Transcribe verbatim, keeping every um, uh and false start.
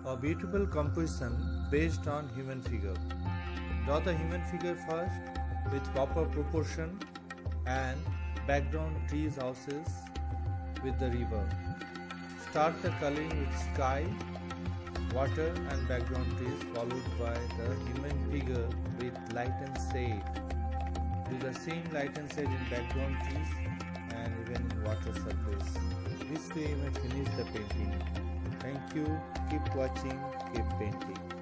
A beautiful composition based on human figure. Draw the human figure first with proper proportion and background trees, houses with the river. Start the coloring with sky, water and background trees, followed by the human figure with light and shade. Do the same light and shade in background trees and even in water surface. This way you may finish the painting. Thank you. Keep watching, keep painting.